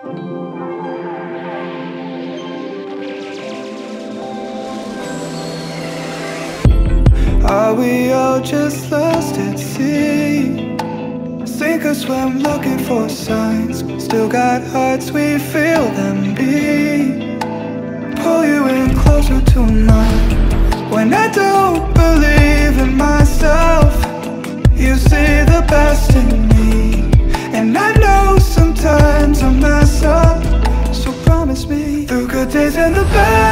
Are we all just lost at sea? Sink or swim looking for signs. Still got hearts, we feel them beat. Pull you in closer to mine. When I don't believe in myself, you see the best in me. And I know sometimes I mess up, so promise me, through good days and the bad,